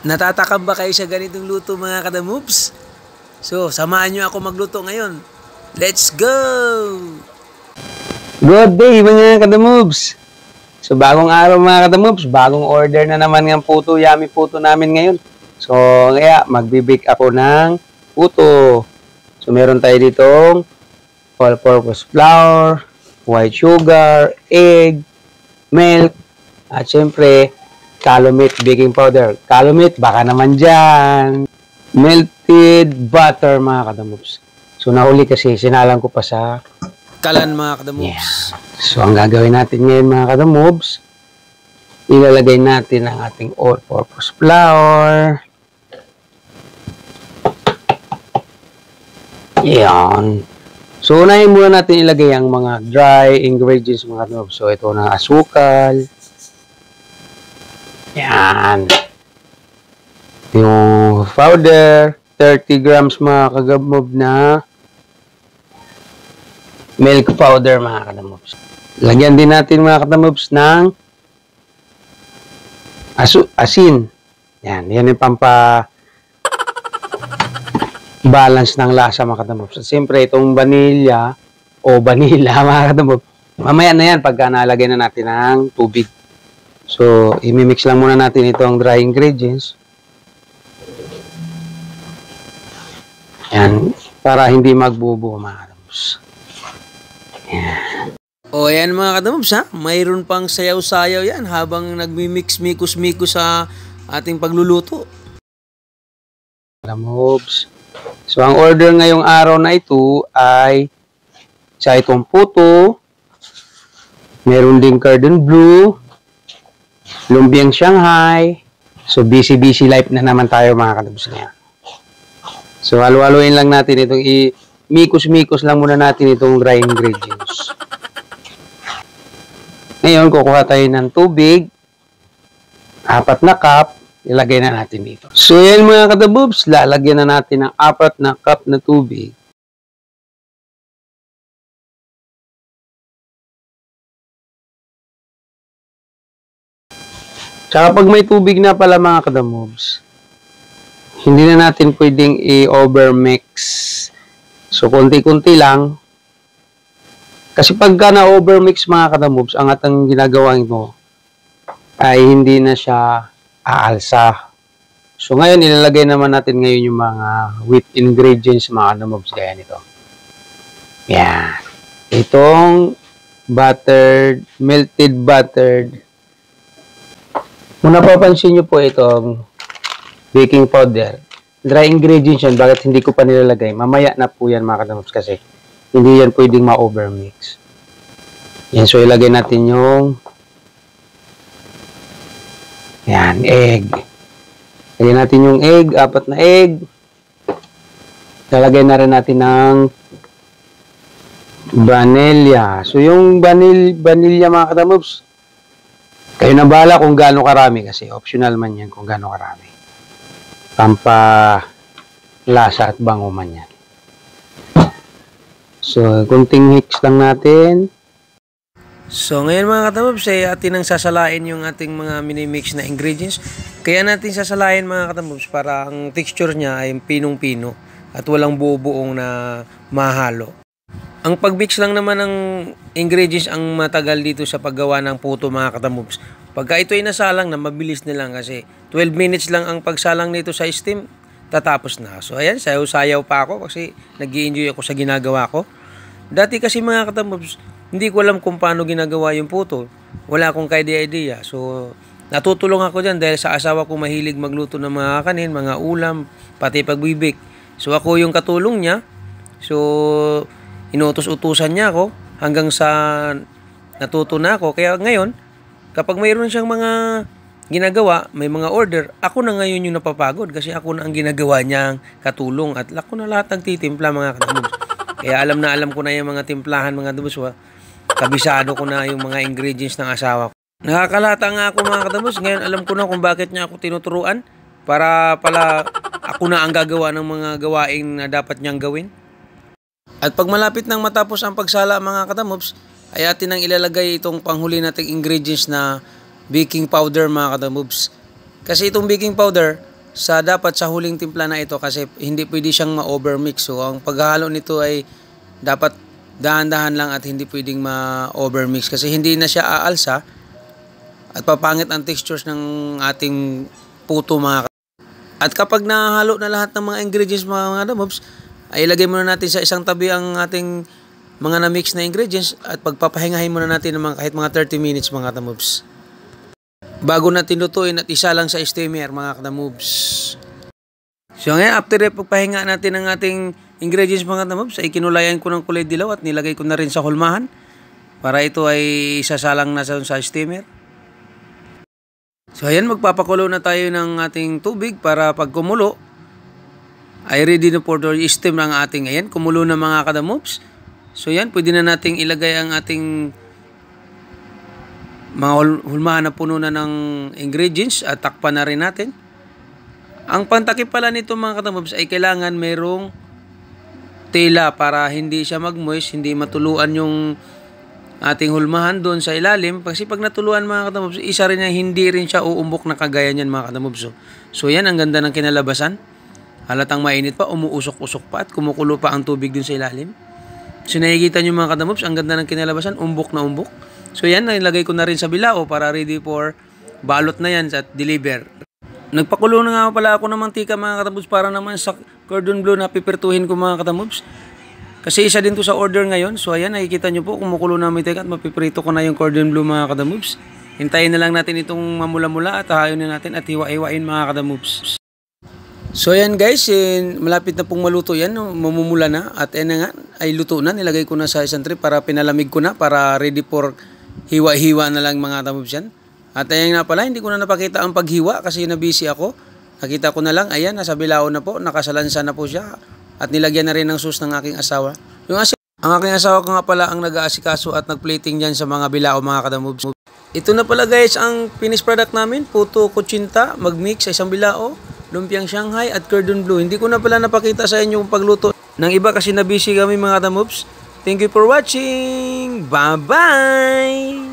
Natatakam ba kayo sa ganitong luto mga kadamoves? So, samahan nyo ako magluto ngayon. Let's go! Good day mga kadamoves! So, bagong araw mga kadamoves, bagong order na naman ng puto, yummy puto namin ngayon. So, kaya magbibake ako ng puto. So, meron tayo ditong all-purpose flour, white sugar, egg, milk, at syempre, Calumet baking powder. Calumet, baka naman dyan. Melted butter mga kadamoves. So, nahuli kasi, sinalang ko pa sa Kalan mga kadamoves. yeah. So, ang gagawin natin ngayon mga kadamoves, ilalagay natin ang ating all-purpose flour. Yan. So, unahin muna natin ilagay ang mga dry ingredients mga kadamoves. So, ito na asukal. Yan. Yung powder, 30 grams mga kadamoves na milk powder mga kadamoves. Lagyan din natin mga kadamoves ng asin. Yan. Yan yung balance ng lasa mga kadamoves. At siyempre itong vanilla o vanilla mga kadamoves. Mamaya na yan pagka nalagay na natin ng tubig. So, imimix lang muna natin itong dry ingredients. Yan. Para hindi magbubuo mga kadamoves. Yan. O yan mga kadamoves ha, mayroon pang sayaw-sayaw yan habang nagmimix mikos-mikos sa ating pagluluto. Kadamoves. So, ang order ngayong araw na ito ay sa itong puto, meron ding cardon bleu, lumpiang Shanghai. So, busy life na naman tayo mga kadamoves niya. So, halo-haloin lang natin itong mikos-mikos lang muna natin itong dry ingredients. Ngayon, kukuha tayo ng tubig. 4 na cup. Ilagay na natin dito. So, yan mga kadamoves. Lalagyan na natin ng 4 na cup na tubig. Tsaka pag may tubig na pala mga kadamoves, hindi na natin pwedeng i-overmix. So, konti-konti lang. Kasi pagka na-overmix mga kadamoves, ang atang ginagawa mo ay hindi na siya aalsa. So, ngayon, ilalagay naman natin ngayon yung mga wheat ingredients mga kadamoves. Gaya nito. Yan. Itong melted buttered. Kung napapansin nyo po itong baking powder, dry ingredients yan, bakit hindi ko pa nilalagay? Mamaya na po yan mga kadamoves kasi hindi yan pwedeng ma-overmix. Yan, so ilagay natin yung yan, egg. Lagyan natin yung egg, 4 na egg. Lalagay na rin natin ng vanilla. So yung vanilla mga kadamoves, kayo na bahala kung gaano karami kasi optional man yan kung gaano karami. Lasa at bango man yan. So, kunting mix lang natin. So ngayon mga kadamoves ay atin ang sasalain yung ating mga minimix na ingredients. Kaya natin sasalain mga kadamoves para ang texture niya ay pinong-pino at walang buo-buong na mahalo. Ang pag-mix lang naman ng ingredients ang matagal dito sa paggawa ng puto mga kadamoves. Pagka ito ay nasalang na mabilis na lang kasi 12 minutes lang ang pagsalang nito sa steam, tatapos na. So ayan, sayaw-sayaw pa ako kasi nag-i-enjoy ako sa ginagawa ko. Dati kasi mga kadamoves, hindi ko alam kung paano ginagawa yung puto. Wala akong idea. So, natutulong ako dyan dahil sa asawa ko mahilig magluto ng mga kanin, mga ulam, pati pagbibik. So, ako yung katulong niya. So, inutos-utusan niya ako hanggang sa natuto na ako. Kaya ngayon, kapag mayroon siyang mga ginagawa, may mga order, ako na ngayon yung napapagod kasi ako na ang ginagawa niyang katulong at ako na lahat nagtitimpla mga kadamoves. Kaya alam ko na yung mga timplahan mga kadamoves. Kabisado ko na yung mga ingredients ng asawa ko. Nakakalata nga ako mga kadamoves. Ngayon alam ko na kung bakit niya ako tinuturuan para pala ako na ang gagawa ng mga gawain na dapat niyang gawin. At pag malapit nang matapos ang pagsala mga kadamoves, ay atin nang ilalagay itong panghuli nating ingredients na baking powder mga kadamoves. Kasi itong baking powder dapat sa huling timpla na ito kasi hindi pwede siyang ma-overmix. So ang paghahalo nito ay dapat dahan-dahan lang at hindi pwedeng ma-overmix kasi hindi na siya aalsa at papangit ang textures ng ating puto mga At kapag nahalo na lahat ng mga ingredients mga kadamobs, ay ilagay muna natin sa isang tabi ang ating mga na-mix na ingredients at pagpapahingahin muna natin ng kahit mga 30 minutes mga kadamobs. Bago natin lutuin at isa lang sa steamer mga kadamobs. So ngayon after pagpahinga natin ng ating ingredients mga kadamobs, ay kinulayan ko ng kulay dilaw at nilagay ko na rin sa hulmahan para ito ay isasalang na sa steamer. So ayan, magpapakulo na tayo ng ating tubig para pag kumulo ay ready na for the steam ng ating ayan, kumulo na mga kadamobs. So yan, pwede na nating ilagay ang ating mga hulmahan na puno na ng ingredients at takpan na rin natin. Ang pantakip pala nito mga kadamobs ay kailangan mayroong tela para hindi siya mag-moist, hindi matuluan yung ating hulmahan doon sa ilalim. Kasi pag natuluan mga kadamobs, isa rin na hindi rin siya uumbok na kagaya niyan mga kadamobs. So yan, ang ganda ng kinalabasan. Halatang mainit pa, umuusok-usok pa at kumukulo pa ang tubig doon sa ilalim. So nakikita nyo mga kadamobs, ang ganda ng kinalabasan, umbok na umbok. So yan, nilagay ko na rin sa bilao para ready for balot na yan at deliver. Nagpakulo na nga pala ako ng mantika mga kadamobs para naman sa cordon bleu na pipirtuhin ko mga kadamobs. Kasi isa din to sa order ngayon. So ayan, nakikita nyo po, kumukulo na mantika at mapiprito ko na yung cordon bleu mga kadamobs. Hintayin na lang natin itong mamula-mula at hahayon na natin at hiwa-hiwain mga kadamobs. So ayan guys, malapit na pong maluto yan, mamumula na at ayan na nga, ay luto na. Nilagay ko na sa isang tray para pinalamig ko na para ready for hiwa-hiwa na lang mga kadamobs yan. At ayan nga pala, hindi ko na napakita ang paghiwa kasi nabisi ako. Nakita ko na lang, ayan, nasa bilao na po, nakasalansa na po siya. At nilagyan na rin ng sauce ng aking asawa. Ang aking asawa ko nga pala ang nag-aasikaso at nag-plating dyan sa mga bilao mga kadamobs. Ito na pala guys ang finished product namin. Puto kutsinta, mag-mix sa isang bilao, lumpiang Shanghai at cordon bleu. Hindi ko na pala napakita sa inyo yung pagluto ng iba kasi nabisi kami mga kadamobs. Thank you for watching. Bye-bye!